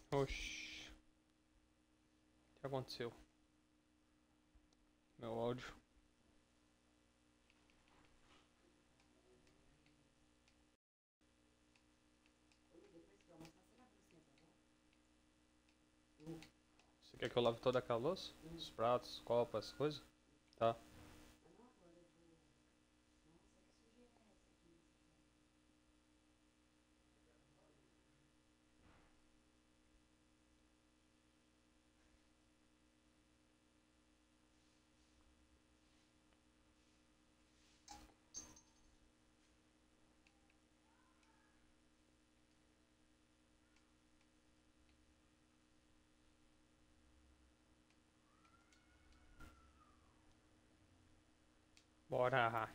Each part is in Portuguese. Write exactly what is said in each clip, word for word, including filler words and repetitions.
Oxi. O que aconteceu? Meu áudio. Você quer que eu lave toda aquela louça? Os pratos, copas, coisas? Tá. Bora.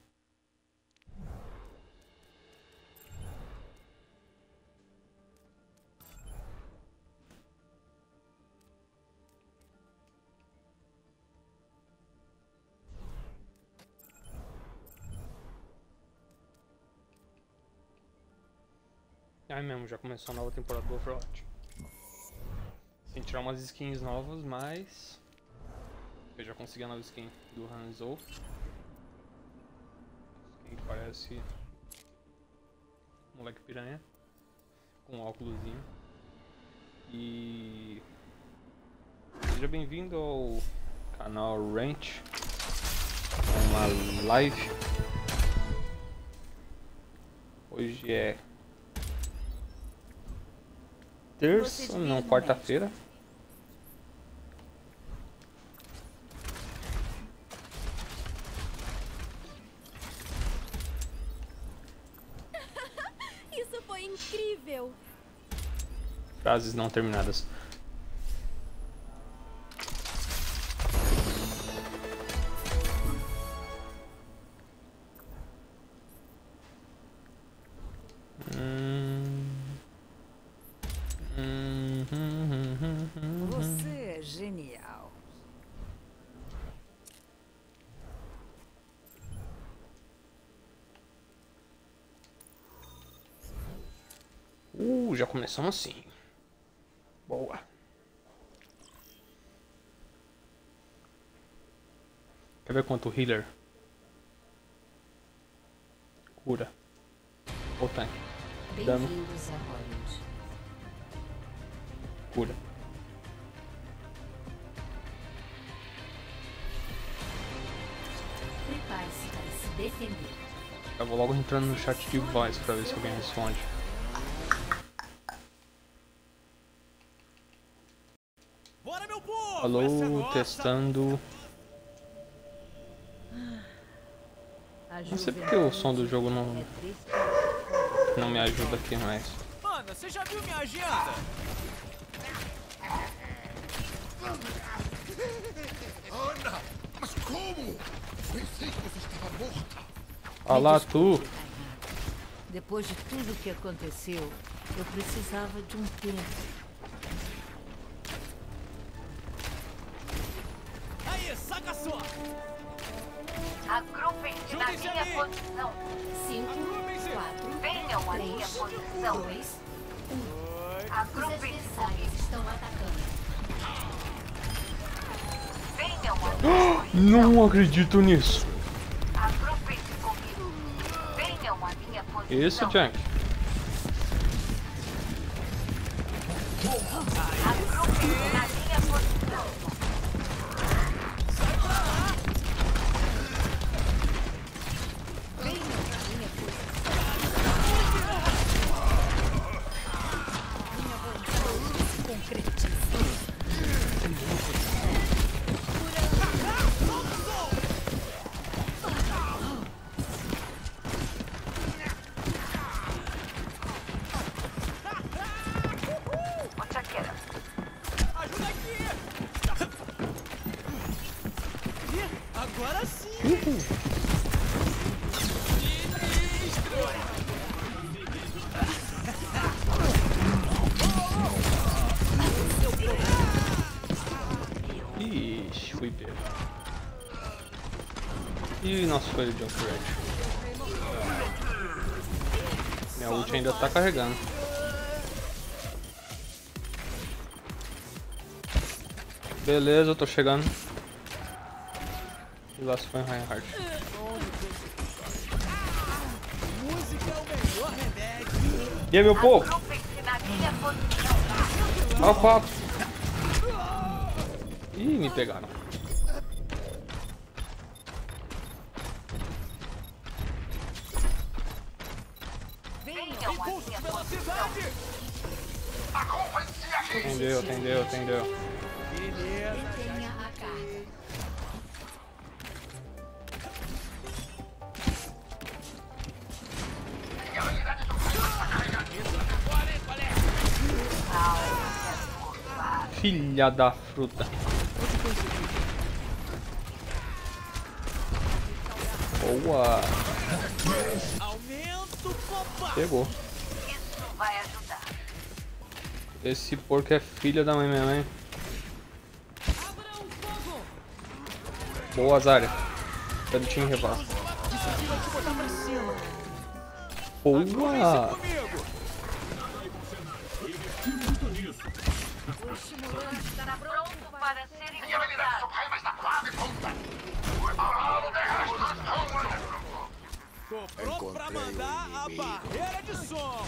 Aí mesmo, já começou a nova temporada do Overwatch. Sem tirar umas skins novas, mas eu já consegui a nova skin do Hanzo. Skin que parece moleque piranha com um óculosinho. E seja bem-vindo ao canal Ranch, uma live. Hoje é terça, não, quarta-feira. Isso foi incrível. Frases não terminadas. Você é genial. Uh, já começamos assim. Boa. Quer ver quanto healer? Cura. Ou tanque. Dano. Bem-vindos a Hollywood. Cura. Prepare-se para se defender. Eu vou logo entrando no chat de voz pra ver se alguém responde. Bora, meu povo! Alô, Essa é nossa! testando. A Não sei porque o som do jogo não, é triste. não me ajuda aqui mais. Mano, você já viu minha agenda? Ana! Mas como? Pensei que você estava morta. Olha lá, tu. Depois de tudo que aconteceu, eu precisava de um tempo. Aí, saca só! Agrupem-se na Juntem-se minha ali. posição. Cinco, Agrupem-se. quatro, Venham à minha três, posição. dois. Os Agrupem-se adversários estão atacando. Venham à minha posição. Não acredito nisso. Agrupem-se comigo. Venham à minha posição. Isso, Jack. Agrupem-se na minha posição. Mochaqueira. Ajuda aqui! E agora sim! Ixi, fui pego. Ih, nossa, foi o Junkrat. Minha ult ainda tá carregando. Beleza, eu tô chegando. E lá se foi Reinhardt. Música é o melhor remédio. E aí, meu povo? Agrupem-se na minha posição. Ó o papo. Ih, me pegaram. Venham à Impulso de minha velocidade. Entendeu, entendeu, entendeu. Beleza. Detenha a carga. Filha da fruta. Boa. Aumento o combate. Pegou. Isso vai ajudar. Esse porco é filha da mãe minha mãe. Boa, Zarya. Cadê o time rival? Isso aqui vai te botar pra cima. Boa. Comigo. Pronto para ser encontrado. Tô pronto pra mandar a barreira de som.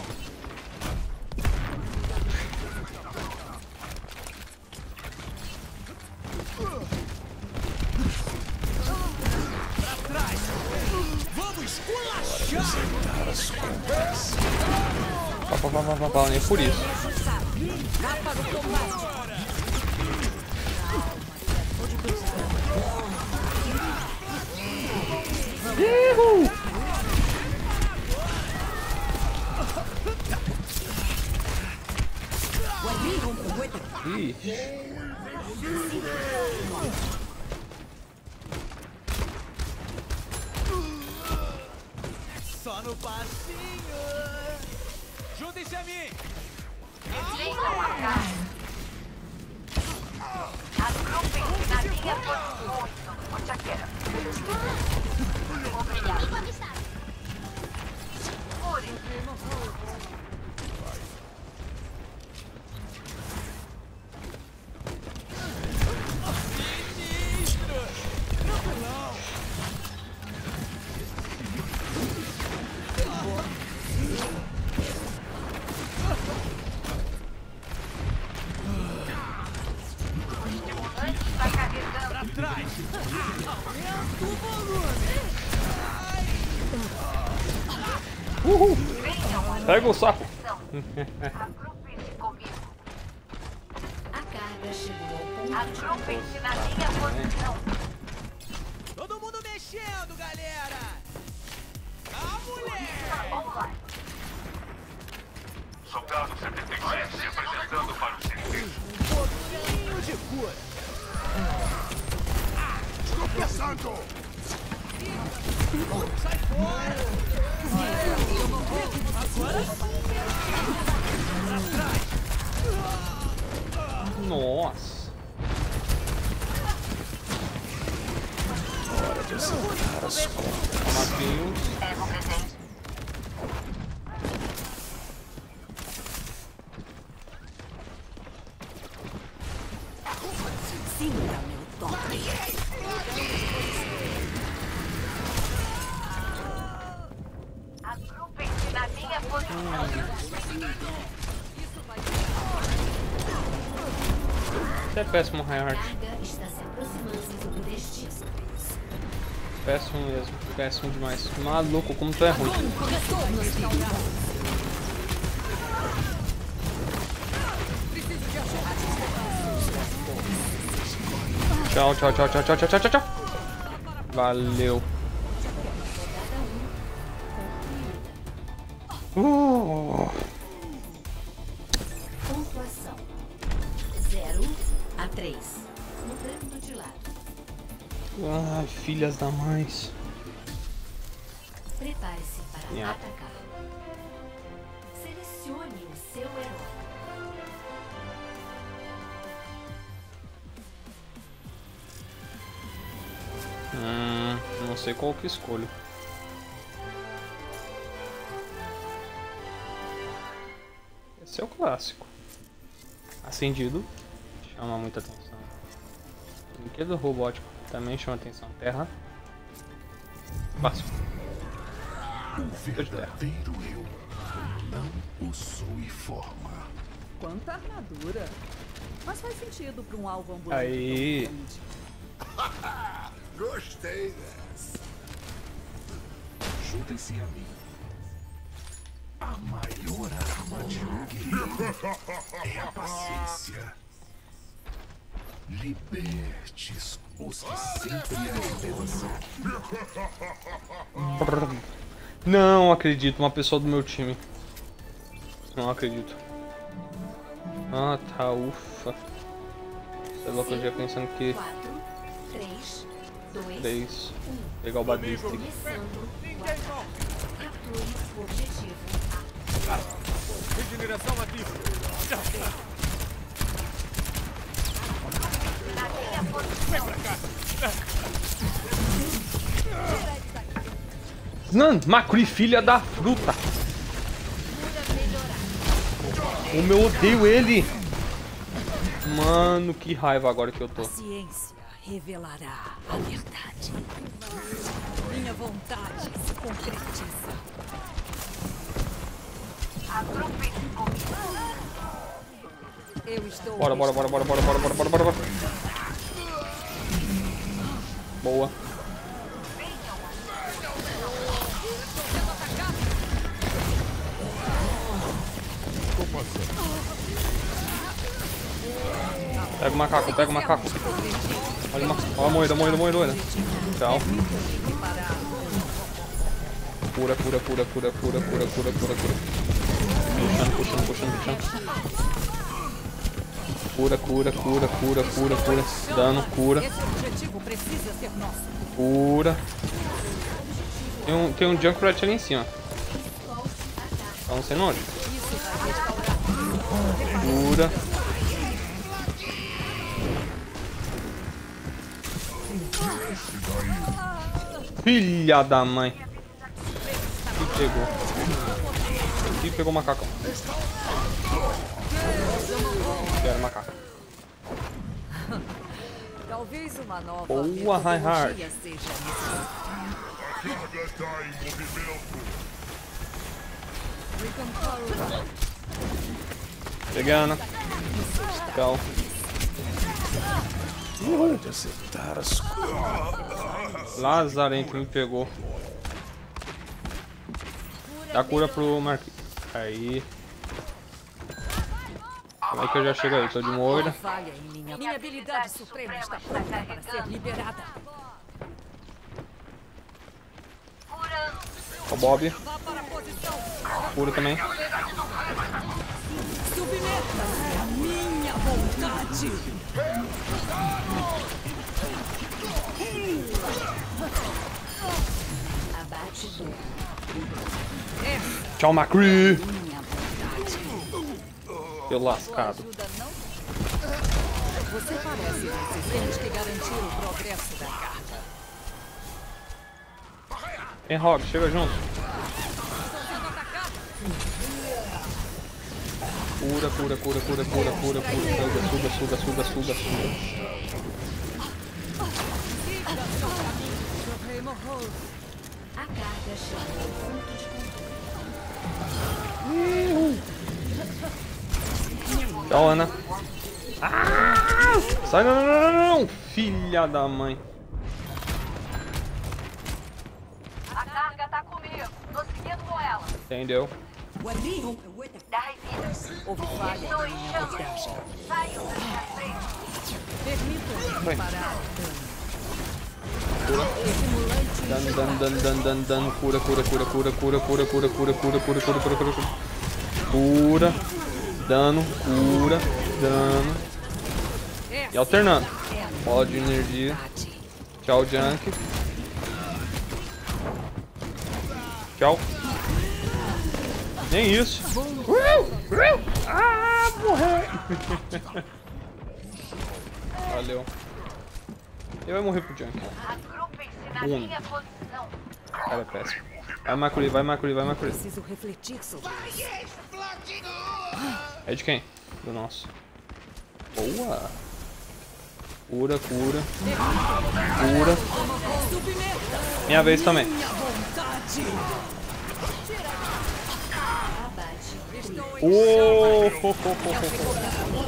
Pra trás. Vamos esculachar. Pá, pá, pá, pá, pá, pá, nem por isso. Uhul. Ih. Só no passinho. Juntem-se a mim. Venham à casa. Agrupem-se na minha posição. Onde é que era? Obrigado. Uri. Está carregando. Trás. Aumenta o volume. Uhul. Venham à minha Pega o saco. posição. Agrupem-se comigo. A carga chegou ao ponto de Agrupem-se na minha posição. Todo mundo mexendo, galera. A mulher. Online. Soldado setenta e sete se apresentando para o serviço. Um pouquinho de cura. Estou pensando! Sai fora. Agora sim. Pra trás. Nossa. Hora de acertar as contas. Marquinhos. Pego o presente. Sinta meu toque. Agrupem-se na minha posição. Isso é péssimo, A Reinhardt. carga está se aproximando do destino. Péssimo mesmo. Péssimo demais. Maluco, como tu é ruim. Tchau, tchau, tchau, tchau, tchau, tchau, tchau, tchau. Valeu. Uh. Pontuação zero a três. Mudando de lado. Ai, filhas da mães. Prepare-se para Yeah. atacar. Selecione o seu herói. Hum, não sei qual que escolho. Esse é o clássico. Acendido. Chama muita atenção. Brinquedo robótico também chama atenção. Terra. Fácil. O verdadeiro eu não possui forma. Quanta armadura. Mas faz sentido para um alvo ambulante. Aí. Gostei dessa. Juntem-se a mim. A maior arma de um guerreiro é a paciência. Libertes os que sempre representam. Não acredito, uma pessoa do meu time. Não acredito. Ah, tá, ufa. Sei lá que eu já pensando que... quatro, três, dois, três. Pegar o balístico. começando o ataque. Capture o objetivo. Regeneração ativa. Na minha posição. Nan, Macri, filha da fruta. Como eu odeio ele. Mano, que raiva agora que eu tô. A ciência revelará a verdade. Minha vontade se concretiza. Agrupem-se comigo. Eu estou... Bora, bora, bora, bora, bora, bora, bora, bora, bora, bora. Boa. Pega o macaco, pega o macaco. Olha, uma... Olha a moeda, moeda, moeda, moeda. Tchau. Cura, cura, cura, cura, cura, cura, cura, cura, cura. Puxando, puxando, puxando, puxando. Cura, cura, cura, cura, cura, cura. Dano, cura. Esse objetivo precisa ser nosso. Cura. Tem um, tem um Junkrat ali em cima. Tá não sei onde. Cura. Filha da mãe. Que pegou. Que pegou o macacão. Quero macaco. Talvez uma nova Boa, Reinhardt. metodologia seja necessária. A carga está em movimento. Pegando. Tchau. Hora de acertar as coisas. Lazarento me pegou. Dá cura pro Marquinhos. Aí. Como é que eu já chego aí? Tô de moira. Falha em minha... minha habilidade suprema está pronta para ser liberada. O Bob. Vá para a posição. Cura também. Submeta-se à minha vontade. Abate do Tchau, Macri. Minha vontade. Seu lascado. Ajuda não? Você parece resistente que garantir o progresso da carga. Hein, Rob, chega junto. Cura, cura, cura, cura, cura, cura, cura. Suga, suga, suga, suga, suga. a carga chegou ao ponto de controle. Tchau, Ana. Ah! Sai, não, não, não, não, não. Filha da mãe. A carga tá comigo. Tô seguindo com ela. Entendeu? Dá revida. Houve falha Estou em em minha chamas. abordagem. Saiu da minha frente. Permita-me Vai. parar. Dano, dano, dano, dano, dano, dano. Cura, cura, cura, cura, cura, cura, cura, cura, cura, cura, cura, cura, cura, cura. Cura. Dano, cura, dano. E alternando. Bola de energia. Tchau, Junk. Tchau. Nem isso. Ah, morreu. Valeu. Ele vai morrer pro Junk. Agrupem-se na Um. minha posição. Cara, é péssimo. Vai, Macri, vai, Macri, vai, Macri. Preciso refletir sobre isso. É de quem? Do nosso. Boa. Cura, cura. Cura. Minha vez também. Oh, oh, oh, oh, oh.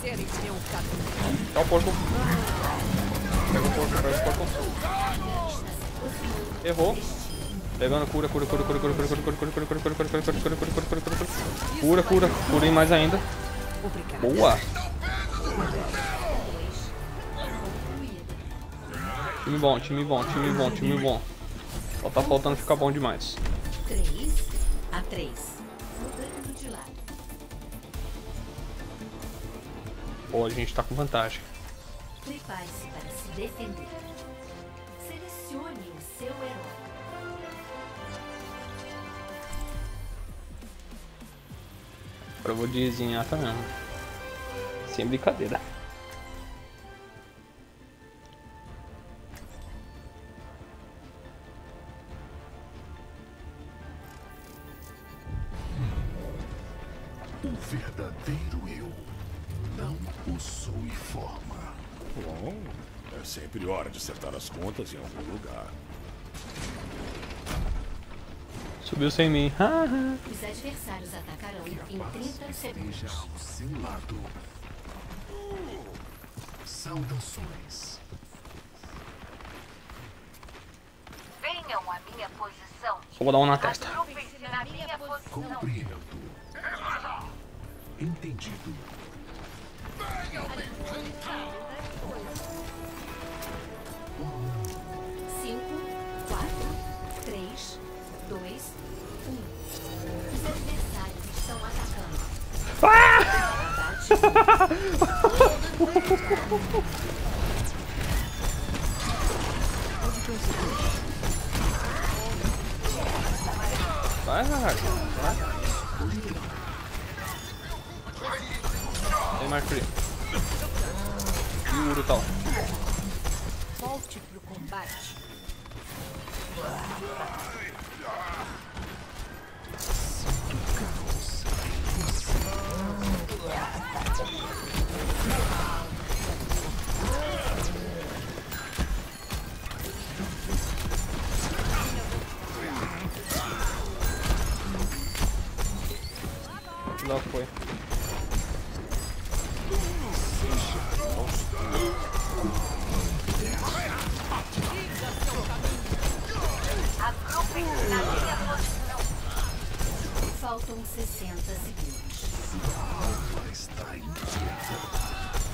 Tá o porco. Pega o porco, pega o porco. Errou. Pegando cura, cura, cura, cura, cura, cura, cura, cura, cura, cura, cura, cura, cura, cura, cura, cura, cura, cura, cura, cura. Cura, cura, curem mais ainda. Boa. Time bom, time bom, time bom, time bom. Só tá faltando ficar bom demais. três a três. Mudando de lado. Pô, a gente tá com vantagem. Prepare-se para se defender. Selecione o seu herói. Agora eu vou desenhar também. Sem brincadeira. O verdadeiro eu não possui forma. Bom, é sempre hora de acertar as contas em algum lugar. Subiu sem mim. Os adversários atacarão em trinta segundos. Esteja ao seu lado. Saudações. Venham à minha posição. Só vou dar um na testa. Agrupem-se na minha posição. Compreendo. Entendido. cinco, quatro, três, dois, um. Os adversários estão atacando. Vai, vai, vai. Tem mais frio. E o Urutau. Volte pro combate. Lá foi. Agrupem-se na minha posição. Faltam sessenta segundos. Alma está inquieta.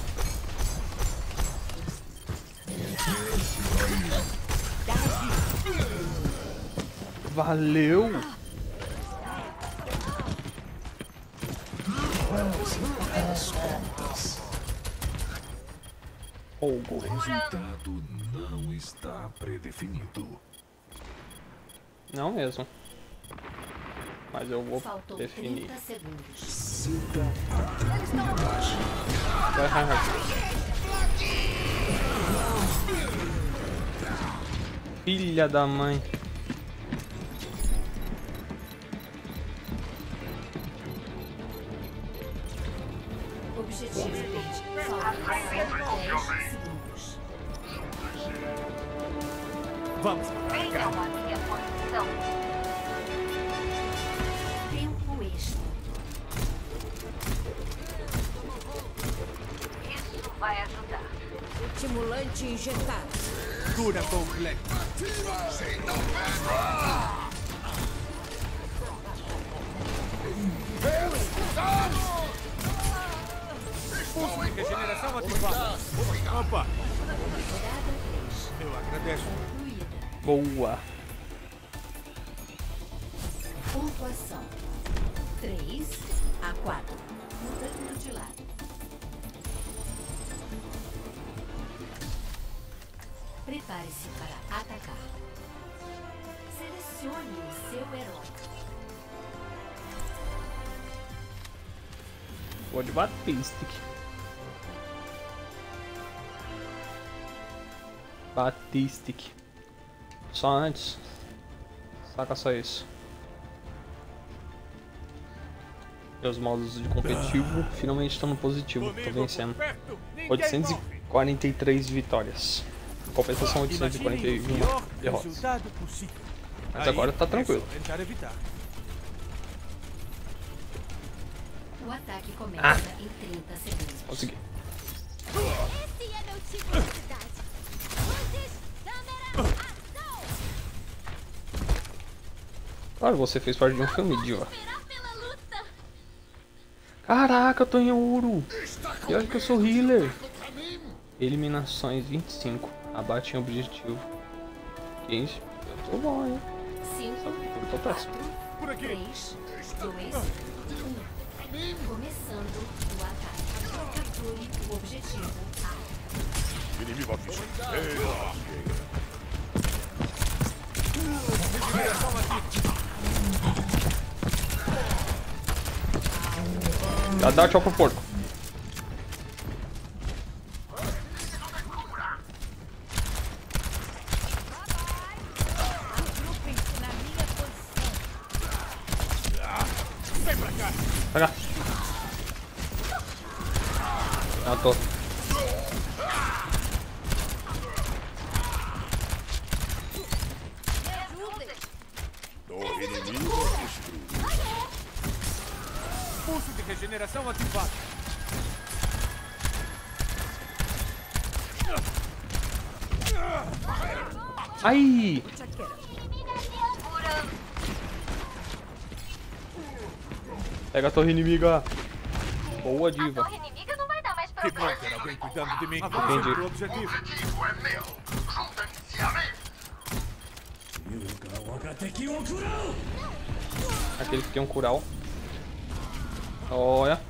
Valeu! Oh, O resultado não está predefinido. não mesmo. Mas eu vou Faltam definir. trinta segundos. Sinta a tranquilidade. Vai, vai, vai. Filha da mãe. Objetivo verde. Faltam dez segundos. Vamos, Venham à minha posição. Tempo extra. Isso vai ajudar. Estimulante injetado. cura completa. Pulso de regeneração ativado. Opa! Eu agradeço. Concluída. Boa. Pontuação: três a quatro. Mudando de lado. Prepare-se para atacar. Selecione o seu herói. Vou de Batistic. Batistic. Só antes. Saca só isso. Meus modos de competitivo finalmente estão no positivo. Tô vencendo. oitocentos e quarenta e três vitórias. Em compensação, oitocentos e quarenta e uma derrotas. Mas agora tá tranquilo. O ataque começa Ah. em trinta segundos. Consegui. Esse é meu tipo de cidade. Luzes, câmera, ação! Claro, você fez parte de um filme, idiota. Esperar pela luta. Caraca, eu tô em ouro. E olha que eu sou healer. Eliminações vinte e cinco. Abate em objetivo. quinze. Eu tô bom, hein? cinco, Eu tô péssimo. três, dois, um. Começando o ataque. Capture o objetivo A. Inimigo à vista. Já dá tchau pro porco. Vai cá. Ah, tô. Torre inimigo destruída. Pulso de regeneração ativado. Ai! Pega a torre inimiga. Boa, diva. Torre inimiga não vai dar mais Que bom problema. ter alguém cuidando de mim. Entendi. Avance pro objetivo. objetivo é meu. Juntem-se a mim. Aquele que tem um cural. Olha.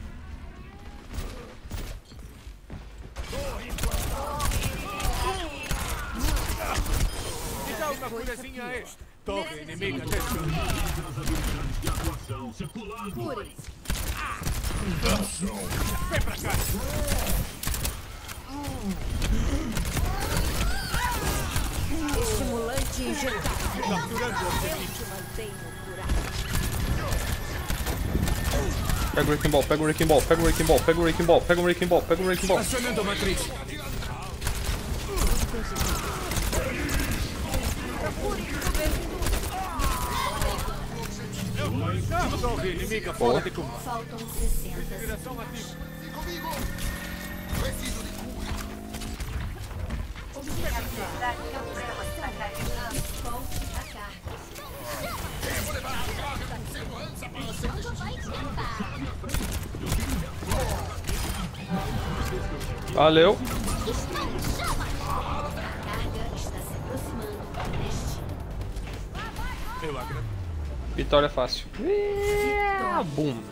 Me dá uma curazinha extra. Torre inimiga destruída. Vem pra cá. Estimulante injetado. Capturando o objetivo. Mantenho curado. Pega o Wrecking Ball, pega o Wrecking Ball, pega o Wrecking Ball, pega o Wrecking Ball, pega o Wrecking Ball, pega o Wrecking Ball. Acionando a matriz. Torre inimiga Boa. fora de combate. Faltam sessenta segundos. Direção ativa. Volte a carga. Valeu. A carga está se aproximando do destino. Eu agradeço. Vitória fácil. Yeah, boom.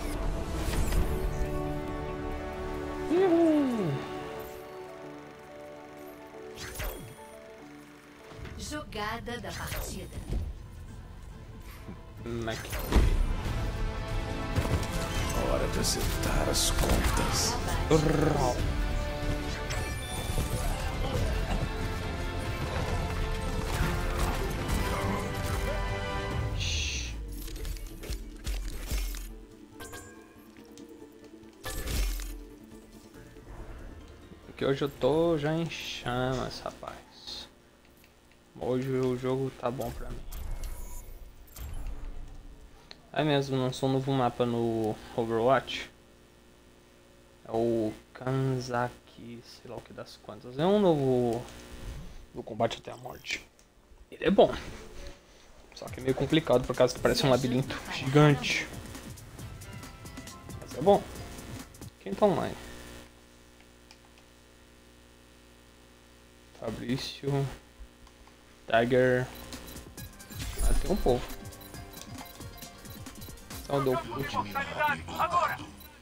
Uhul. Jogada da partida. Mac. Hora de acertar as contas. Rau. Shhh. Porque hoje eu tô já em chamas, rapaz. Hoje o jogo tá bom pra mim. É mesmo, lançou um novo mapa no Overwatch. É o Kanzaki, sei lá o que das quantas. É um novo do combate até a morte. Ele é bom. Só que é meio complicado por causa que parece um labirinto gigante. Mas é bom. Quem tá online? Fabrício. Tiger. Ah, tem um povo. Só deu put. Agora!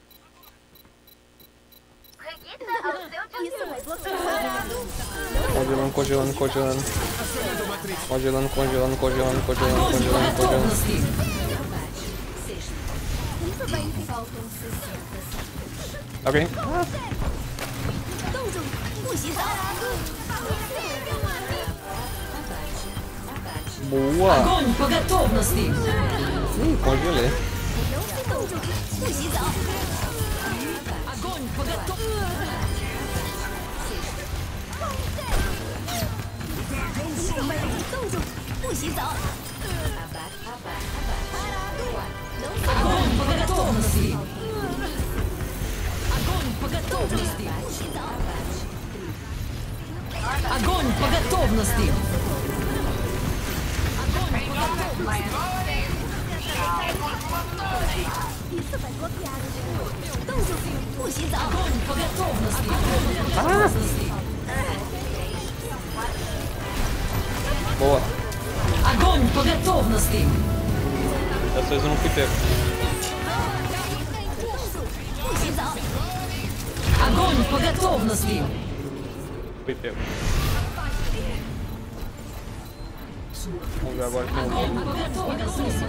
Reguita ao seu Isso vai direito. Congelando, congelando, congelando. Congelando, congelando, congelando, congelando, congelando, congelando. Combate. Sexta. Isso vai Faltam sessenta segundos. Alguém? 动住，不洗澡。 Abate. Boa! Готовности! Ih, congelei. 都是动住，不洗澡。 Огонь по готовности! 洗澡。Abate, abate, abate. Огонь по готовности. Огонь по готовности. Огонь по готовности. Огонь по готовности. Isso vai copiar. Donzozinho, 不洗澡。 Огонь по готовности. Огонь по готовности. Boa. Огонь по готовности. Dessa vez eu não fui pego. 不洗澡。 Огонь по готовности. Fui pego. Vamos ver agora quem eu vou. Огонь по готовности.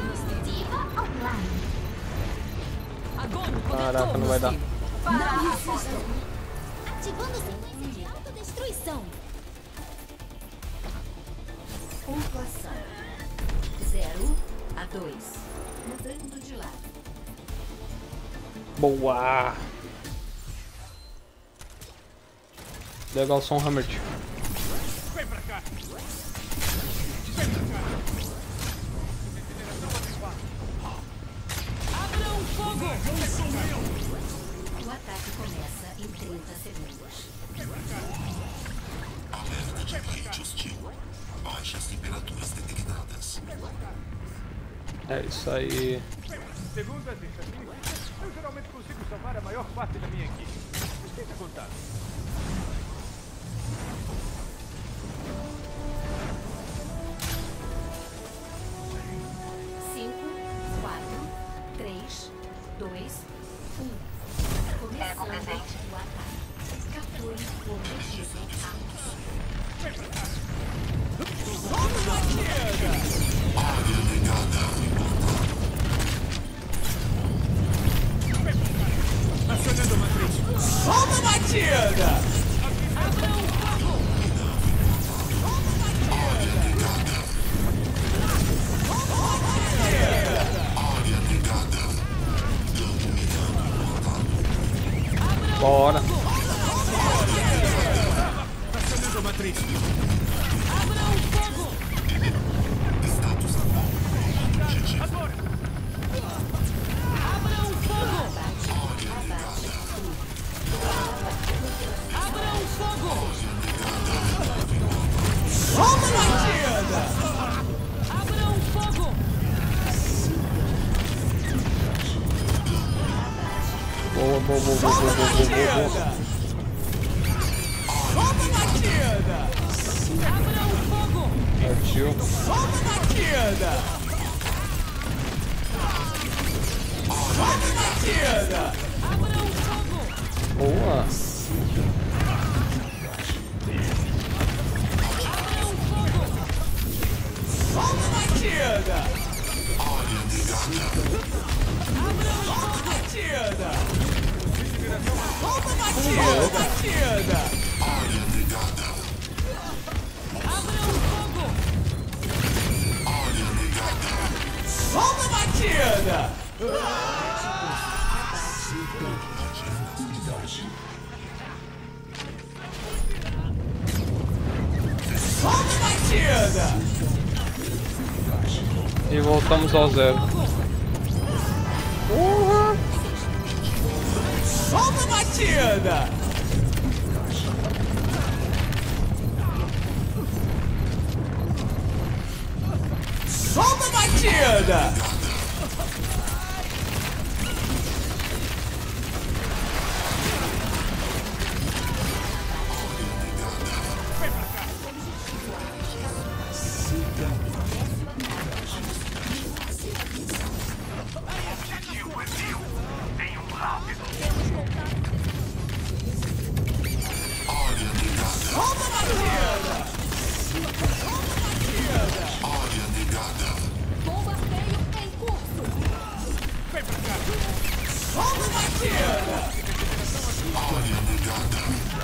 Огонь по Caraca, não vai dar. готовности. Ativando sequência de autodestruição. Pontuação: zero a dois. Mudando de lado. Boa! Legal som, Hammer. Vem pra cá. Abram fogo. O ataque começa em trinta segundos. Alerta de ambiente hostil. Baixas temperaturas detectadas. É isso aí. Segundo as estatísticas, eu geralmente consigo salvar a maior parte da minha equipe. Tenta contar. cinco, quatro, três, dois, um. Começando o ataque. Capture o objetivo Área negada. Acionando a matriz. Solta a batida! Abram fogo. Área negada. Área negada. Bora! Acionando a matriz. Abram fogo. Status atual. Agora! Abram fogo. Abram fogo. Solta a batida! Abram fogo. Boa, boa, boa, boa, boa, boa, boa, boa. Solta a batida! Abram fogo. Partiu. Solta a batida! Solta a batida! Abram fogo. Boa! Abram fogo. Solta a batida! Área negada. Solta a batida! Solta a batida! Área negada. Abram fogo. Área negada. Solta a batida! Solta a batida! E voltamos ao zero. Porra! Solta a batida! Solta a batida! Área negada. Solta a batida! Área negada. Bombardeio em curso. Vem pra cá! Solta a batida! Área negada.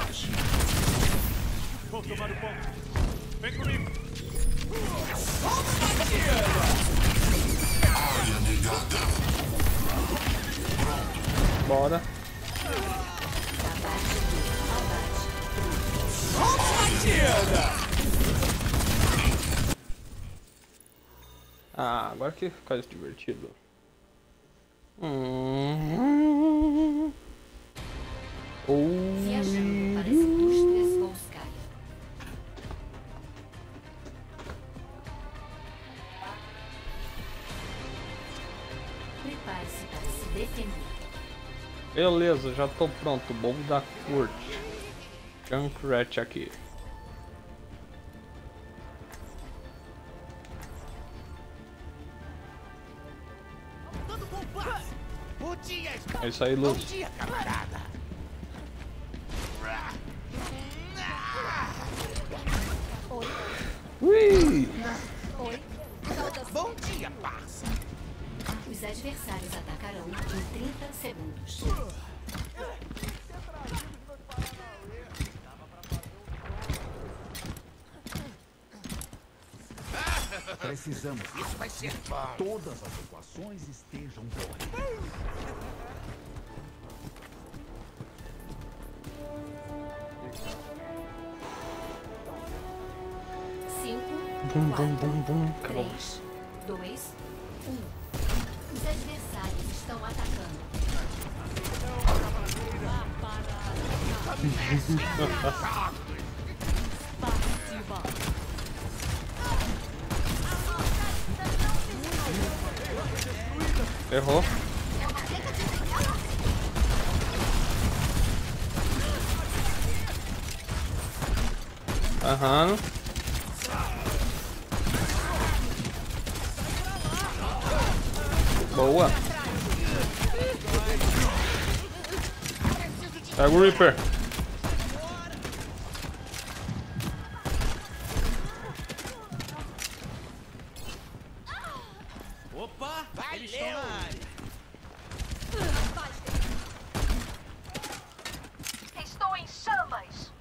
Vou tomar o ponto. Vem comigo. Solta a batida! Área negada. Bora. Solta a batida! Ah, agora que fica divertido. Hum. Viajando para as indústrias Volskaya. Prepare-se para se defender. Beleza, já tô pronto. Bobo da corte. Junkrat aqui. É isso aí, Luz. Bom dia, camarada. Ui! Bom dia, parça. Os adversários atacarão em trinta segundos. Precisamos Isso vai ser bom. que todas as equações estejam corretas. Cinco, Bum, bum, quatro, bum, bum. Acabou. três, dois, um. Os adversários estão atacando. Errou. Aham. Boa. Pega o Reaper. Opa, eles estão na área. Estou em chamas.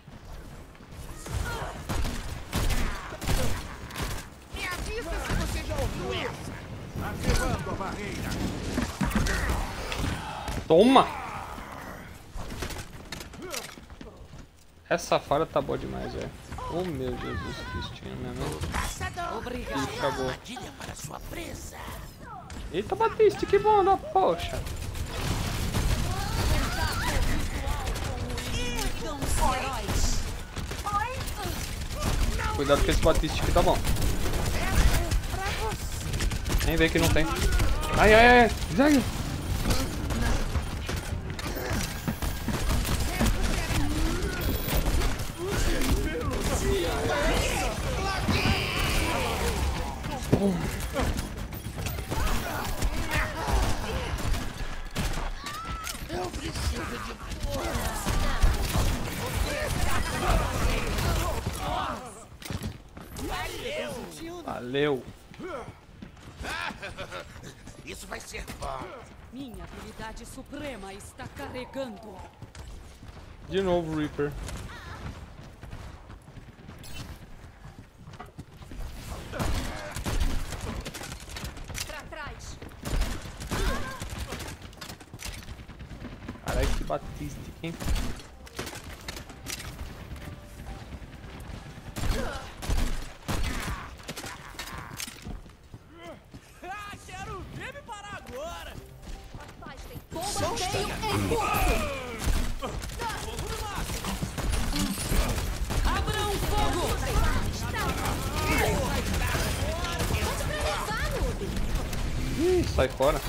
Me avisa se você já ouviu essa. Ativando a barreira. Toma! Essa fara tá boa demais, velho. Oh meu Jesus Cristinho, né? Obrigado. Acabou. Armadilha para sua presa. Eita, Batiste, que bom, né? Poxa. Cuidado com esse Batiste que tá bom. Nem vê que não tem. Ai, ai, ai. Zague. Valeu. Isso vai ser bom. Minha habilidade suprema está carregando. De novo, Reaper. Pra trás. Caralho, que Batiste, hein? Ah, quero ver me parar agora. Bombardeio em curso. Abram fogo! Pode pra levar, noob. Ih, sai fora.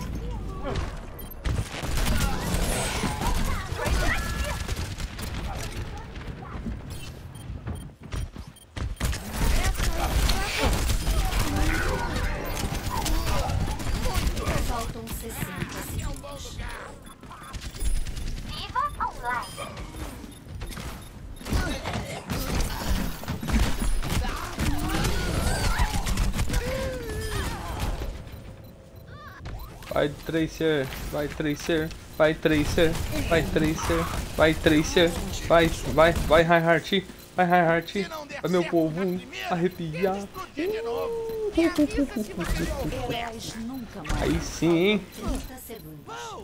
Faltam sessenta segundos. Viva online. Vai Tracer, vai Tracer, vai Tracer, vai Tracer, vai Tracer, vai, vai, vai Reinhardt, vai Reinhardt, vai meu povo arrepiar. Heróis nunca mais. Aí sim, hein? trinta segundos.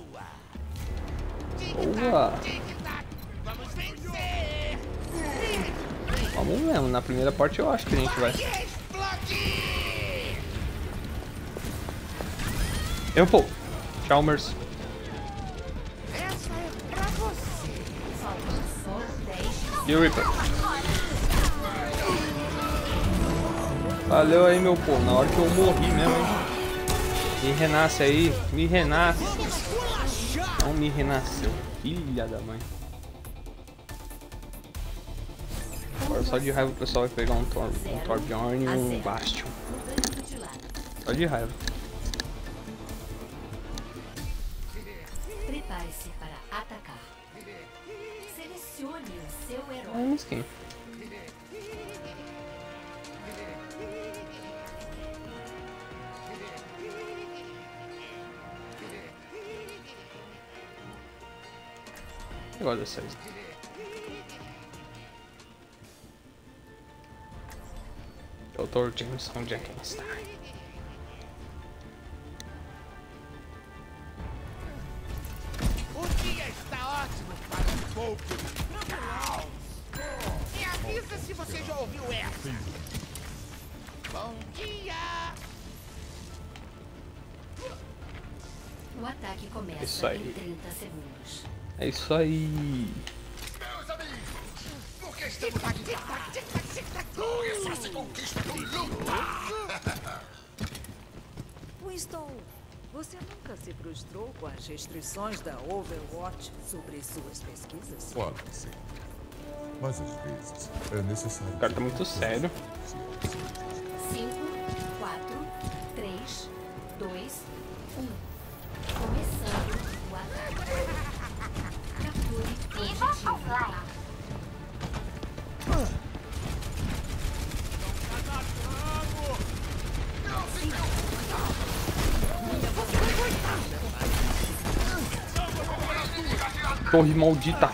Boa. Vamos vencer. Vamos mesmo, na primeira parte eu acho que a gente vai. Explodir. Eu vou. Chalmers. Essa é pra você. Faltam só dez. E o Reaper. Valeu aí, meu povo. Na hora que eu morri mesmo, hein? Me renasce aí. Me renasce. Não me renasceu. Filha da mãe. Agora só de raiva o pessoal vai pegar um, Tor um Torbjorn e um Bastion. Só de raiva. Prepare-se para atacar. Selecione o seu É herói. mesquinho. Eu gosto dessa aí. doutor Jameson Jenkins. O dia está ótimo para um pouco de caos. Me avisa se você já ouviu essa. Bom dia! O ataque começa Isso aí. em trinta segundos. É isso aí. Meus amigos, por que estamos aqui? Essa se conquista com luta! Winston, você nunca se frustrou com as restrições da Overwatch sobre suas pesquisas? Claro que sim. Mas às vezes é necessário. O cara tá muito sério. cinco, quatro, três, dois, um. Começando o ataque. Capture o objetivo. Torre maldita.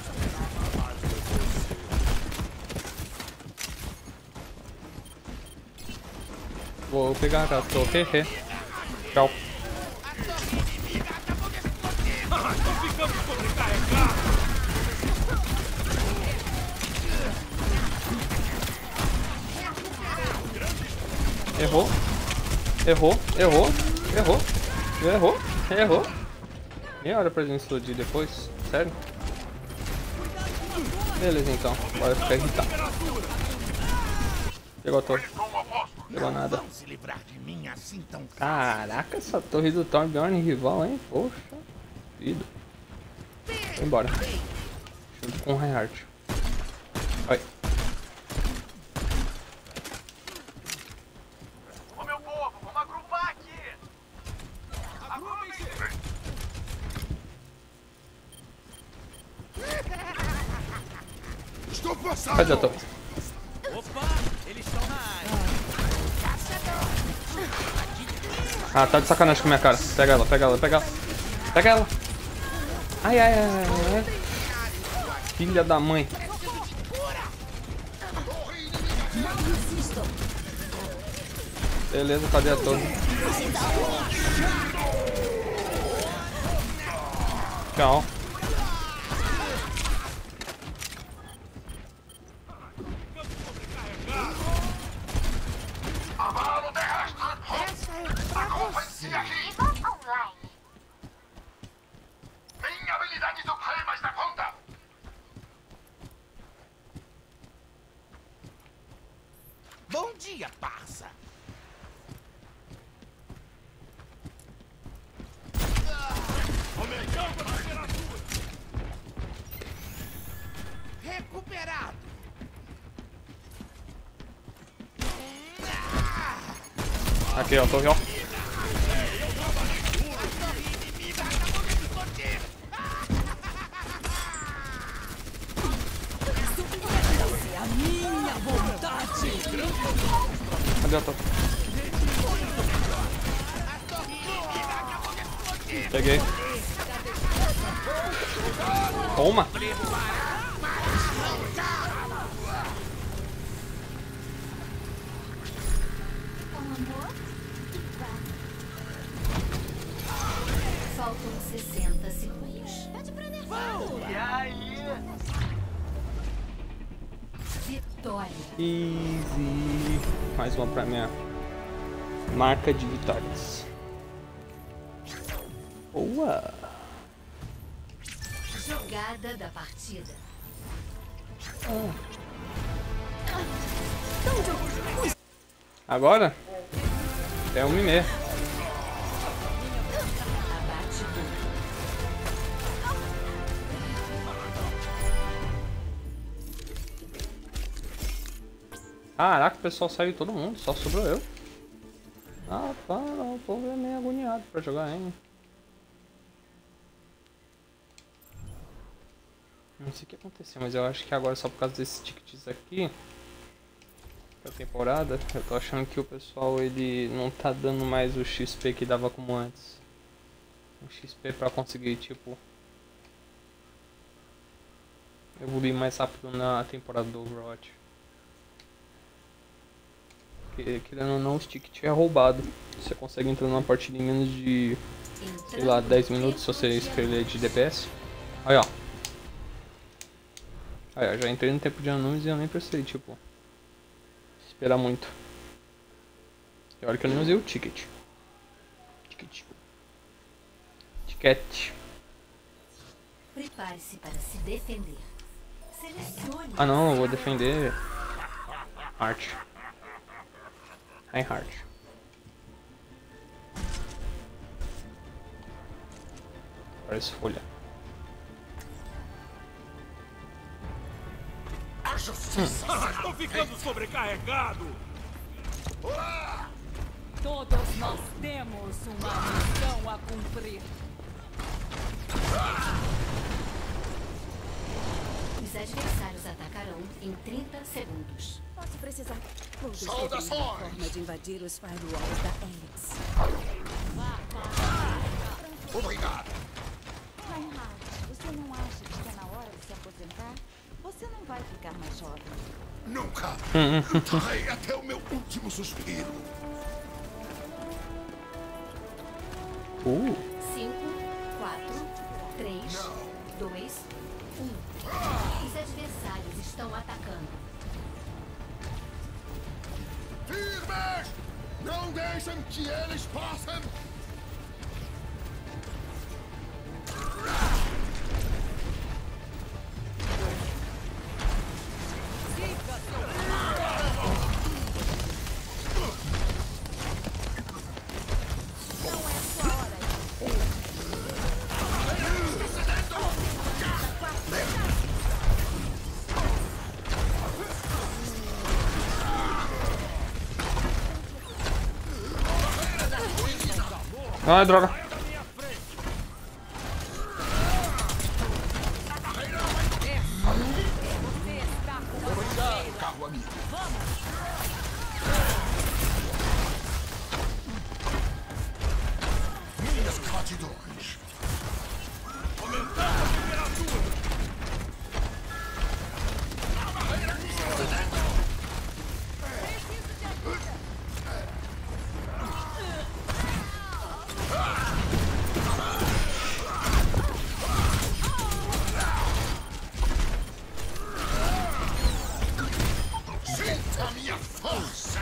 Vou pegar a torre. Tchau. Errou. Errou. Errou. Errou. Errou. Errou. Meia hora pra gente explodir depois. Sério? Beleza então. Bora ficar irritado. Pegou a torre. Pegou nada. Se livrar de mim assim tão Caraca, essa torre do Torbjorn rival, hein? Poxa vida. Vou embora. Junto com o Reinhardt. Oi. Ô meu povo, vamos agrupar aqui! Agrupem-se! Estou passando! Cadê a torre? Opa, eles estão na área. Ah, tá de sacanagem com a minha cara. Pega ela, pega ela, pega ela. Pega ela. Ai, ai, ai, ai, ai. Filha da mãe. Beleza, cadê a torre? Tchau. Amarelo terrestre! Acompanhe-se aqui! Online. Minha habilidade suprema está pronta! Bom dia, parça. Recuperado. Aqui, ó, torre, ó. Cadê a torre? Peguei. Toma! Faltam sessenta segundos. Pede pra nervar. E aí? Vitória. Easy. Mais uma pra minha marca de vitórias. Boa! Jogada da partida. Agora? É um mimê. Abate duplo. Caraca, o pessoal saiu todo mundo, só sobrou eu. Ah, pá, o povo é meio agoniado pra jogar, hein? Não sei o que aconteceu, mas eu acho que agora só por causa desses tickets aqui da temporada, eu tô achando que o pessoal ele não tá dando mais o X P que dava como antes. O X P pra conseguir, tipo, evoluir mais rápido na temporada do Overwatch. Porque, querendo ou não, o ticket é roubado. Você consegue entrar numa partida em menos de, sei lá, dez minutos se você escolher de D P S. Aí, ó. Aí, ó, já entrei no tempo de anúncios e eu nem precisei, tipo, esperar muito. E olha que eu nem usei o ticket. Ticket. Ticket. Prepare-se para se defender. Selecione. Ah não, eu vou defender Heart. Reinhardt. Parece folha. A justiça! Ah, tô ficando sobrecarregado! Todos nós temos uma missão a cumprir. Os adversários atacarão em trinta segundos. Posso precisar. Vou Saudações! descobrir uma forma de invadir os firewalls da Helix. Obrigado! Reinhardt, você não acha que está na hora de se aposentar? Você não vai ficar mais jovem. Nunca! Lutarei até o meu último suspiro! Uh. cinco, quatro, três, dois, um. Os adversários estão atacando. Firmes! Não deixem que eles passem! Ai, droga. Carro amigo! Minhas gratidões! Sinta a minha força!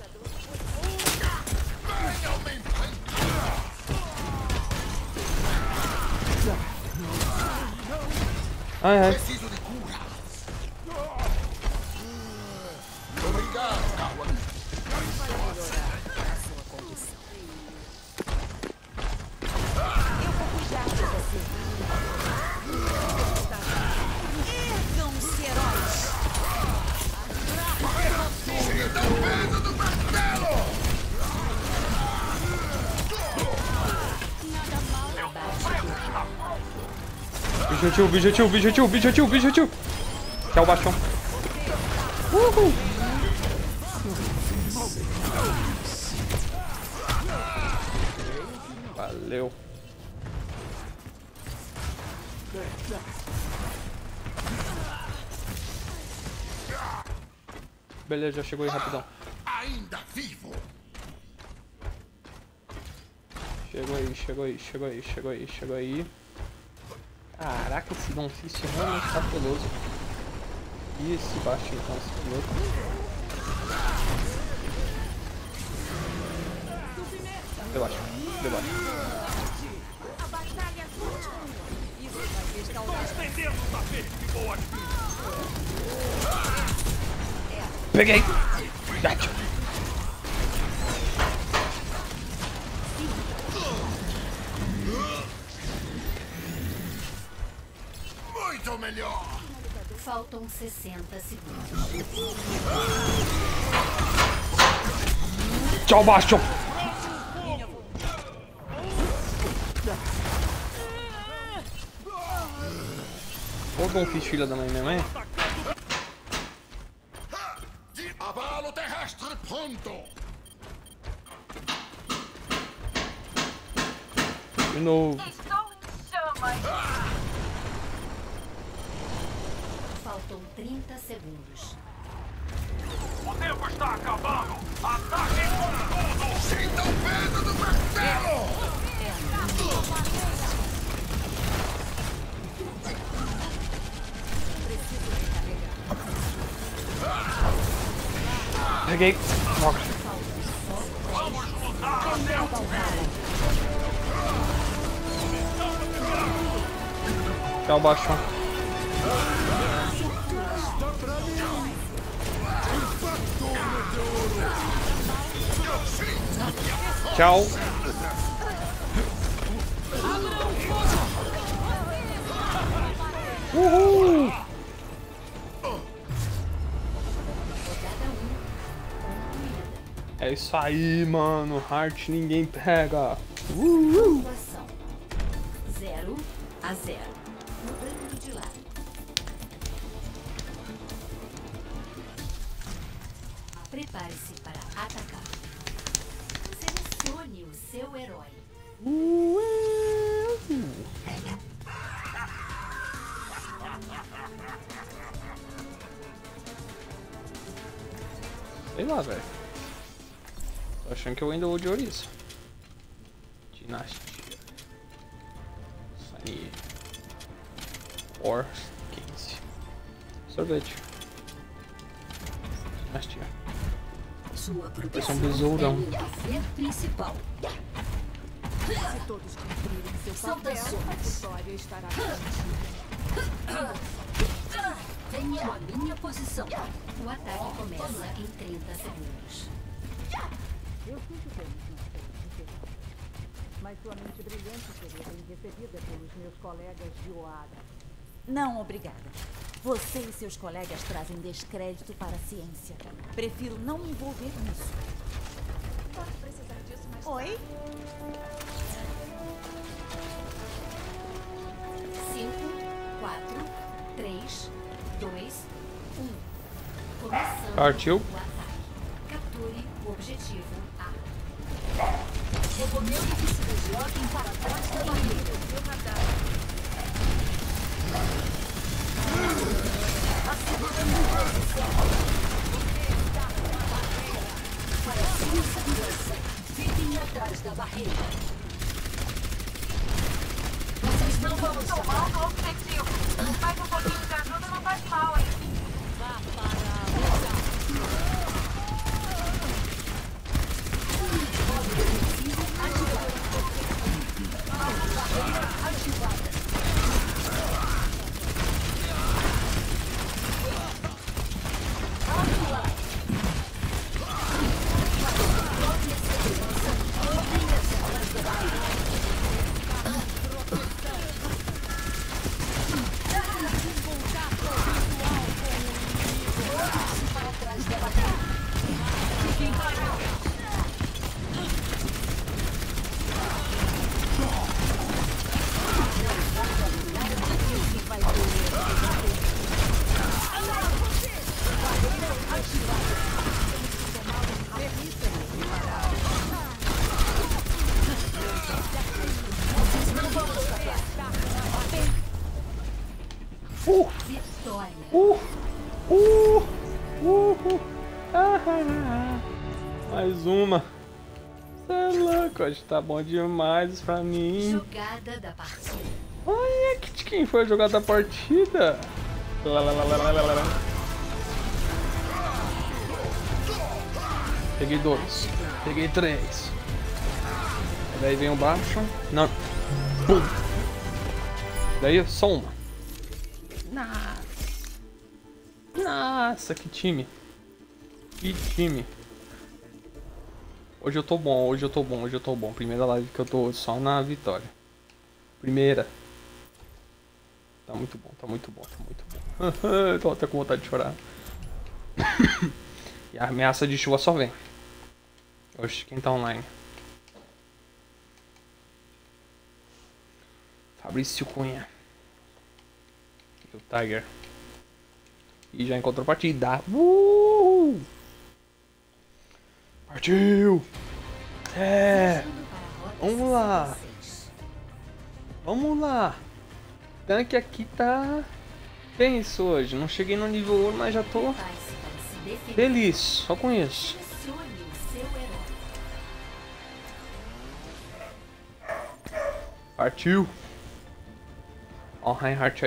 Venham me enfrentar! Ai, ai. Preciso de cura! Obrigado, carro amigo! Ergam-se, heróis! Sinta o peso do martelo! Objetivo, objetivo, objetivo, objetivo, objetivo. Que é o baixão. Uhul. Valeu. Beleza, já chegou aí rapidão. Ainda vivo! Chegou aí, chegou aí, chegou aí, chegou aí, chegou aí. Caraca, esse Don Fist é realmente cabuloso. E esse baixo então, esse piloto. Debaixo, debaixo. Peguei! Muito melhor! Faltam sessenta segundos. Tchau, Bastion! Ô, bom fiz filha da mãe, minha mãe. Abalo terrestre pronto! De novo. Faltam trinta segundos. O tempo está acabando! Ataque com tudo! Sinta o peso do martelo! Peguei. Droga. Vamos lutar até o fim! Tchau, Bastion. Tchau. Uhul. É isso aí, mano. Heart ninguém pega. Uhul. Zero a zero. Mudando de lado. Prepare-se para atacar. Selecione o seu herói. Sei lá, velho. Tô achando que eu ainda vou de ouriço. Dinastia. Sunny. War. quinze. Sorvete. Dinastia. Sua Esse é um besourão. é a principal. Se todos cumprirem seu papel, a vitória estará garantida. Venha à minha posição. O ataque começa em trinta segundos. Eu sinto bem, mas sua mente brilhante seria bem recebida pelos meus colegas de Oara. Não, obrigada. Você e seus colegas trazem descrédito para a ciência. Prefiro não me envolver nisso. Pode precisar disso mais Oi? cinco, quatro, três, dois, um. Começando Partiu. o ataque. Capture o objetivo A. Recomendo que se desloquem para trás da barreira. seu radar. A segunda posição. Para sua segurança, fiquem atrás da barreira. Vocês não vão tomar Tomando o objetivo. Mas um pouquinho de ajuda não faz mal, hein? Vá para a luta. Barreira ativada. Uh! Vitória. Uh! Uh! Uh! Ah, ah, ah. Mais uma. Cê é louco, hoje tá bom demais pra mim. Jogada da partida. Olha que quem foi a jogada da partida. Lá, lá, lá, lá, lá, lá, lá. Peguei dois. Peguei três. Daí vem o baixo. Não. Pum. Daí só uma. Nossa. Nossa, que time. Que time. Hoje eu tô bom, hoje eu tô bom, hoje eu tô bom. Primeira live que eu tô só na vitória. Primeira. Tá muito bom, tá muito bom, tá muito bom. Tô até com vontade de chorar. E a ameaça de chuva só vem. Oxe, quem tá online? Fabrício Cunha. O Tiger. E já encontrou partida. Uh! Partiu! É! Vamos lá! Vamos lá! O tanque aqui tá tenso hoje. Não cheguei no nível ouro, mas já tô feliz. Só com isso. Partiu! Ó, o Reinhardt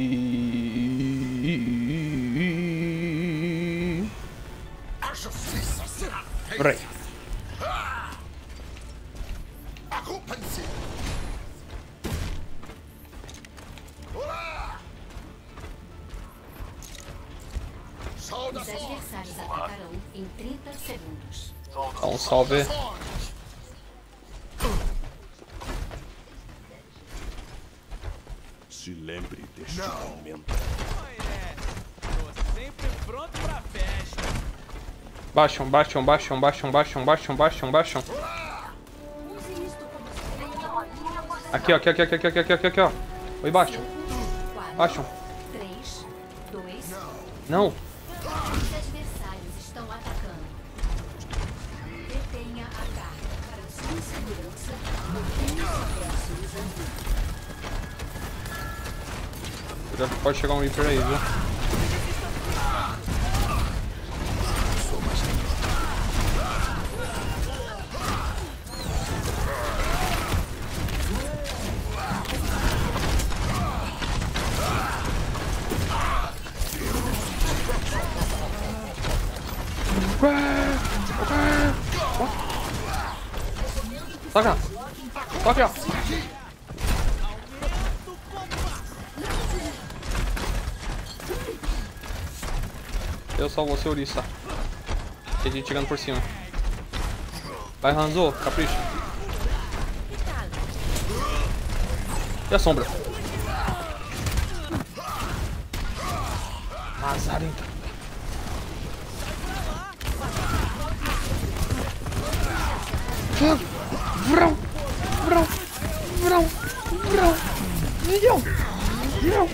aí. A justiça será feita. Peraí. Agrupem-se. Os adversários atacarão em trinta segundos. Dá um salve. Se lembre deste momento. Tô sempre pronto pra festa. Baixam, baixam, baixam, baixam, baixam, baixam, baixam, baixam. Aqui, ó, aqui, aqui, aqui, aqui, aqui, aqui, aqui, ó. Oi, baixam. Baixam. três, dois, Não. Os adversários estão atacando. Detenha a carga para sua segurança. Cuidado que pode chegar um Reaper aí, viu? Saca! Saca! Eu só vou ser Orisa. Tem gente chegando por cima. Vai, Hanzo, capricha. E a sombra? Lazarento. Vrão, vrão, vrão, vrão, milhão, milhão.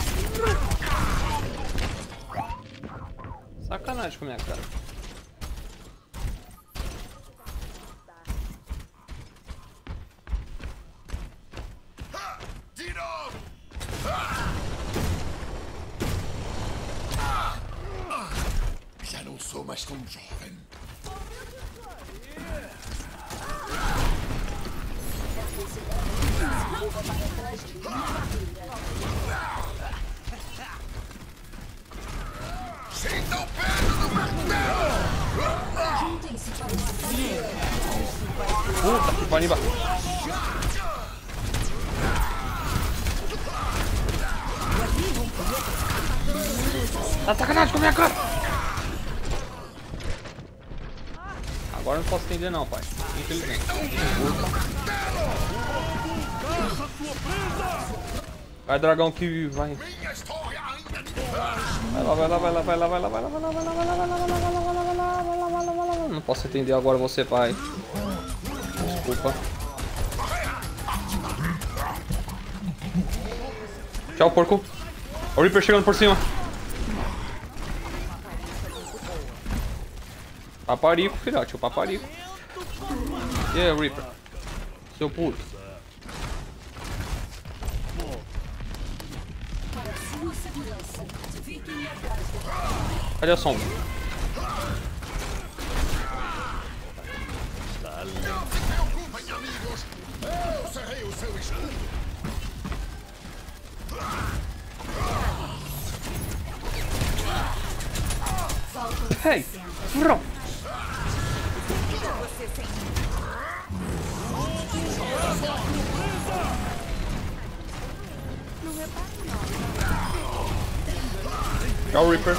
Sacanagem com a minha cara. Já não sou mais tão jovem. Sinta o peso do martelo! Puta que pariu. Tá sacanagem com a minha cara! Agora não posso entender não, pai. Infelizmente. Vai, dragão que vai. Vai lá, vai lá, vai lá, vai lá, vai lá, vai lá, vai lá, vai lá, vai lá, vai lá, vai lá, vai lá, vai lá, vai lá, vai lá. Não posso entender agora você, pai. Desculpa. Tchau, porco. O Reaper chegando por cima. Paparico, filhote, o paparico. E aí, Reaper? Seu puto. Cadê a sombra? Não se preocupem, amigos. Eu serei o seu escudo. Hey! Vrão! Tchau, Reaper.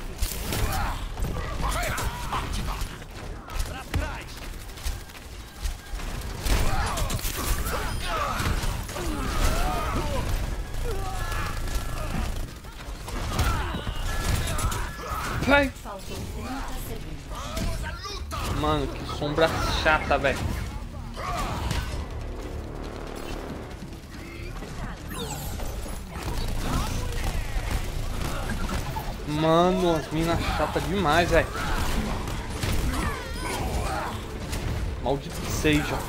Vai. Mano, que sombra chata, velho. Mano, as minas chatas demais, velho. Maldito que seja.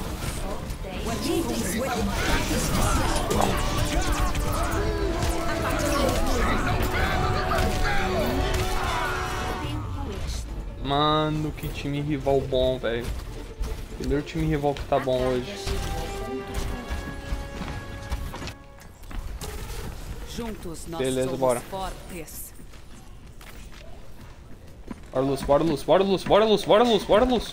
Mano, que time rival bom, velho. Primeiro time rival que tá bom hoje. Juntos nós Beleza, somos bora. fortes. Bora, Luz, bora, Luz, bora, Luz, bora, Luz, bora, Luz, bora, Luz.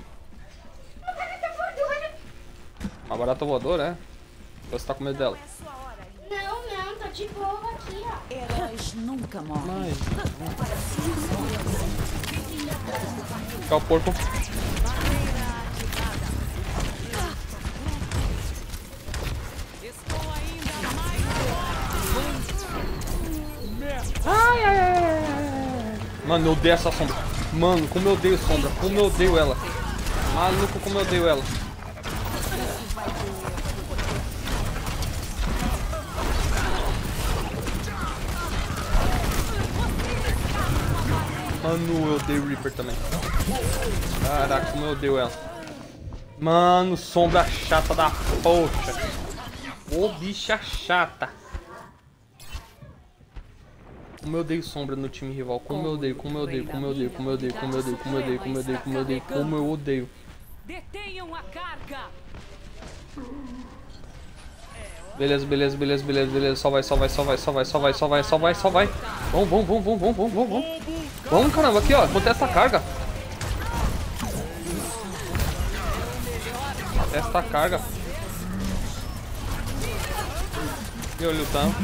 Uma barata voadora, é? Você tá com medo dela? Não, não, tô de boa aqui, ó. Heróis nunca morrem. Fica o porco. Ai, ai, ai, ai. Mano, eu odeio essa sombra. Mano, como eu odeio sombra. Como eu odeio ela. Maluco, como eu odeio ela. Mano, eu odeio o Reaper também. Caraca, como eu odeio ela. Mano, sombra chata da poxa. Ô, bicha chata. Como eu odeio sombra no time rival. Como eu odeio, como eu odeio, como eu odeio, como eu odeio, como eu odeio, como eu odeio, como eu odeio, como eu odeio, como eu odeio. Detenham a carga. Beleza, beleza, beleza, beleza, beleza. Só vai, só vai, só vai, só vai, só vai, só vai, só vai, só vai. Vamos, vamos, vamos, vamos, vamos, vamos, vamos. Vamos, caramba, aqui, ó. Contesta a carga. Contesta a carga. E olha o tanto.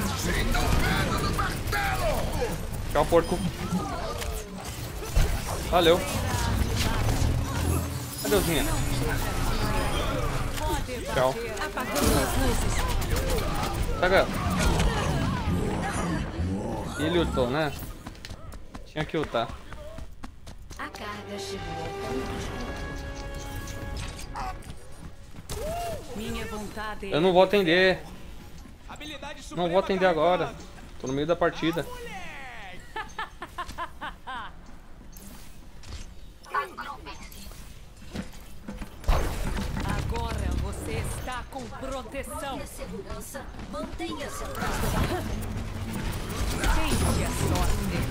Tchau, porco. Valeu. Adeusinha. Tchau. Pega ela. Ele ultou, né? Tinha que ultar. A carga chegou ao ponto. Minha vontade. Eu não vou atender. Não vou atender agora. Tô no meio da partida. Agora você está com proteção. Mantenha segurança. Mantenha-se atrás Tente a sorte.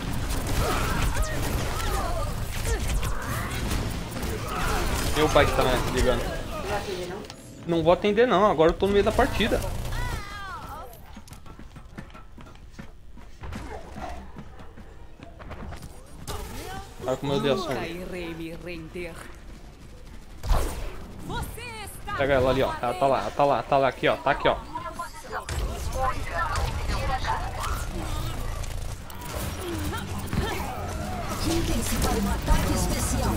Meu pai que tá me ligando. Não vou atender não, agora eu tô no meio da partida. Olha como eu dei a sombra. Nunca irei me render. Você está Pega ela ali, ó. Ela tá lá, ela tá lá, tá lá, aqui, ó. Tá aqui, ó. Juntem-se para um ataque especial.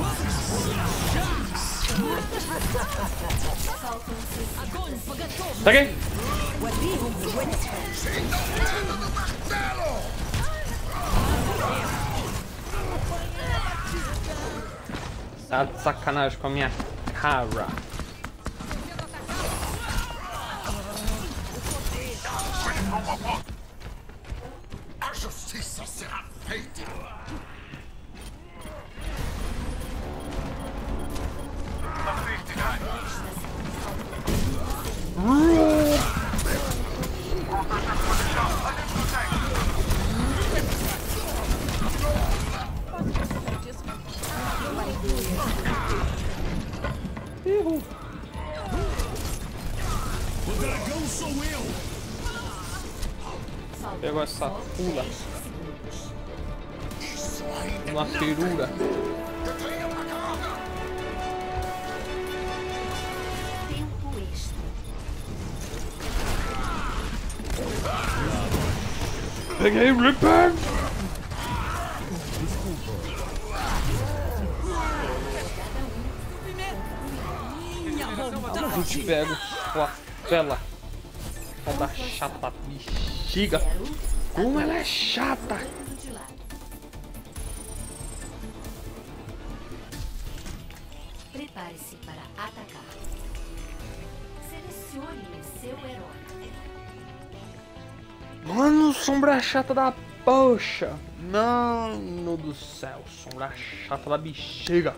Peguei! Tá de sacanagem com a minha cara. A justiça será feita. O dragão sou eu. Pegou essa pula. Uma ferura. Tempo extra. Peguei Reaper! Eu te pego, sua fela. Sombra chata, bexiga. Como ela é chata. Prepare-se para atacar. Selecione o seu herói. Mano, sombra chata da poxa. Mano do céu, sombra chata da bexiga.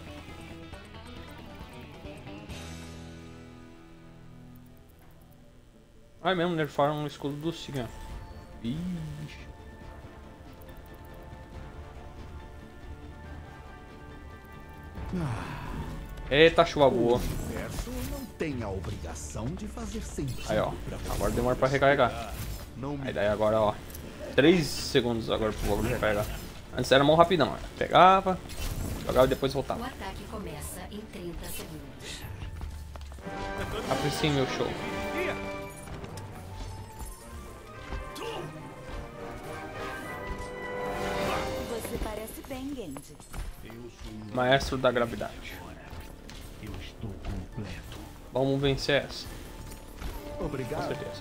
Ai mesmo, nerfaram um escudo do Sigan. Ixi. Eita, chuva boa. O universo não tem a obrigação de fazer sentido. Aí, ó. Agora demora pra recarregar. Aí daí agora, ó. três segundos agora pro bagulho recarregar. Antes era mó rapidão, ó. Pegava, jogava e depois voltava. O ataque começa em trinta segundos. Apreciem meu show. Você parece bem, Genji. Maestro da gravidade. Eu estou completo. Vamos vencer essa. Obrigado. Com certeza.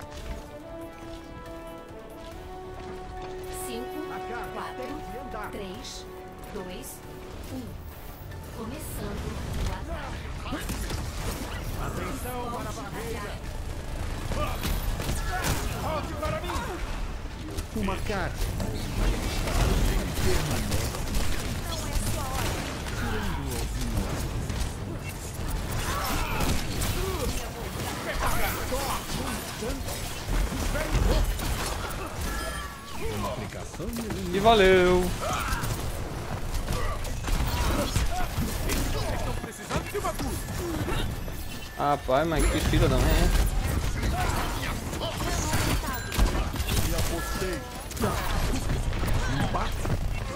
cinco, quatro, três, dois, um. Começando o ataque. Atenção para a barreira. Volte para mim. Uma carta. Não é sua hora. E valeu! Estão precisando de uma cura. Ah, pai, mas que filha da mãe. E apostei. Empate.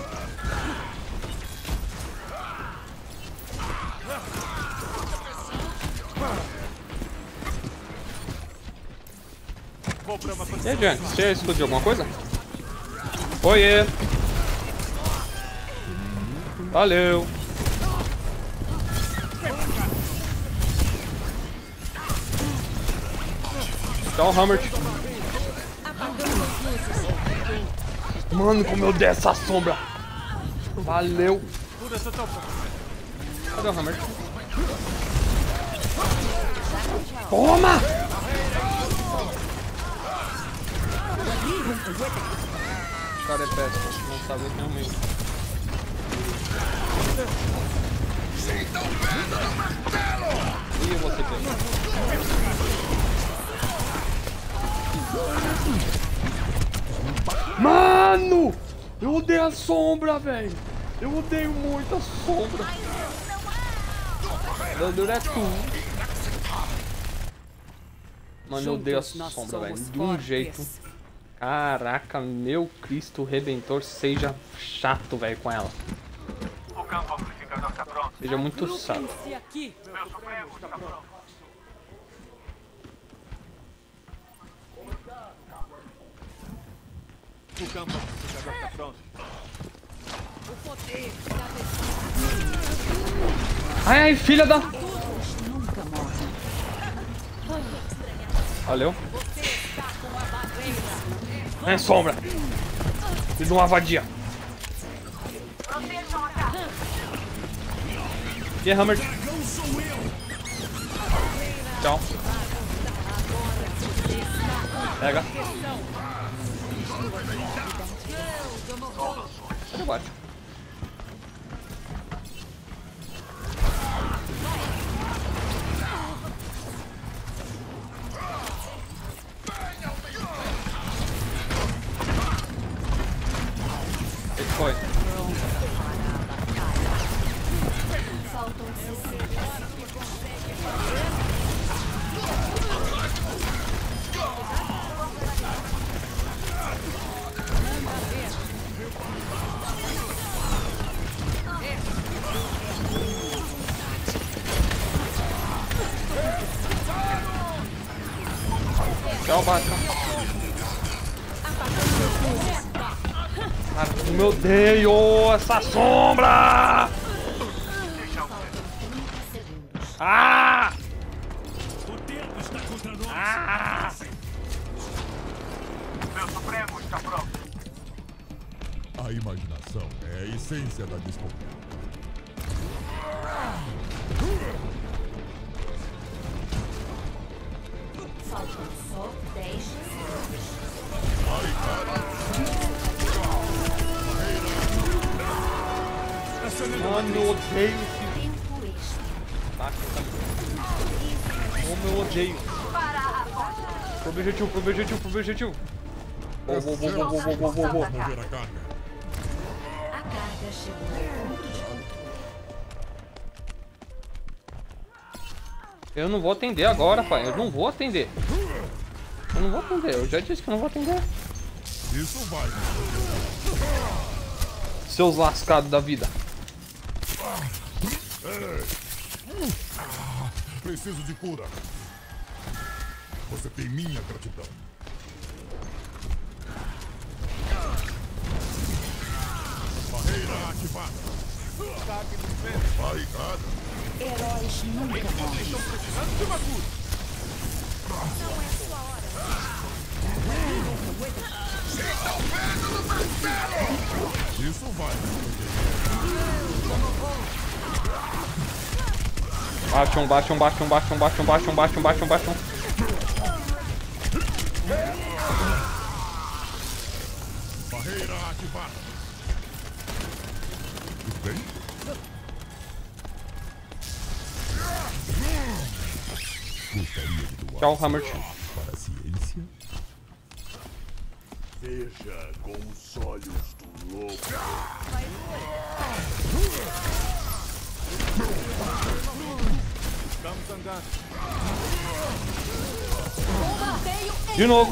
E aí, Jan, você explodiu alguma coisa? Oiê! Valeu! Dá um hammer. Mano, como eu dei essa sombra! Valeu! Cadê o hammer? Toma! O cara é péssimo, não sabe realmente. E eu vou ser pego. Mano! Eu odeio a sombra, velho! Eu odeio muito a sombra! Meu Deus, é tudo! Mano, eu odeio a sombra, velho. De um jeito. Caraca, meu Cristo Redentor, seja chato, velho, com ela. O campo amplificador tá pronto. Seja muito chato. Aqui. Meu supremo está pronto. O campo amplificador está pronto. O poder Ai, ai, filha da... Nunca morre. Valeu. É sombra. Me dá uma vadia. E aí, Hammer? Tchau. Pega. Cadê o bate? Ele foi. Faltam sessenta. Tchau, bate. Cara, como eu odeio essa sombra! Ah! O Ah! Meu Supremo está pronto. A imaginação é a essência da descoberta. Faltam só dez segundos. Mano, eu odeio esse... Tempo extra. Tá, tá. Como eu odeio. Pro objetivo, pro objetivo, pro objetivo. Vou, vou, vou, vou, vou, vou, vou, vou. Mover a carga. A carga chegou ao ponto de controle. Eu não vou atender agora, pai. Eu não vou atender. Eu não vou atender. Eu já disse que eu não vou atender. Isso vai. Seus lascados da vida. Preciso de cura. Você tem minha gratidão. Barreira ativada. Barricada. Heróis nunca morrem. Estão precisando de uma cura. Não é sua hora. Estão vendo no castelo! Isso vai. Baixam, baixam, baixam, baixam, baixam, baixam, baixam, baixam, baixam. Barreira ativada. Tudo bem? Gostaria de doar Tchau, Hammerton. para a ciência? Veja com os olhos do lobo. Estamos andando. De novo.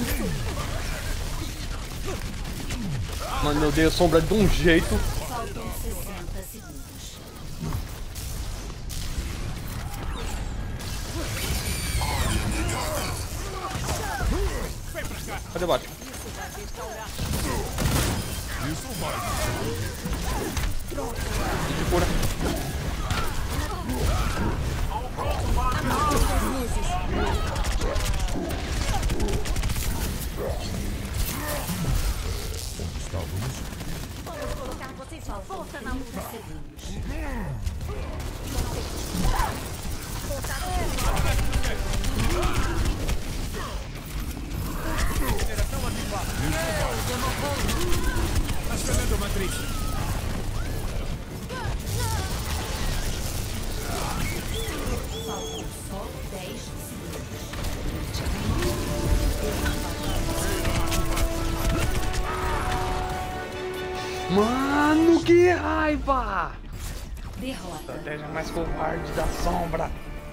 Mano, eu dei a sombra de um jeito. Faltam sessenta segundos. Cadê o Batman? Isso vai. De cura. Onde estávamos? Vamos colocar vocês de volta na luta. Mineração ativada. Acionando a matriz. Faltam só dez segundos. Mano, que raiva! Derrota. Estratégia mais covarde da sombra.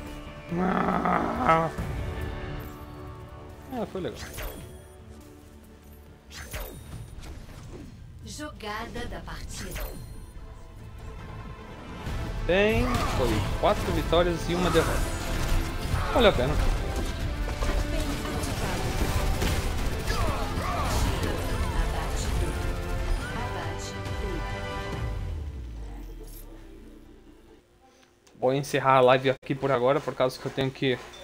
Ah, ah foi legal. Jogada da partida. Tem, foi quatro vitórias e uma derrota. Vale a pena. Abate tudo. Abate tudo. Vou encerrar a live aqui por agora, por causa que eu tenho que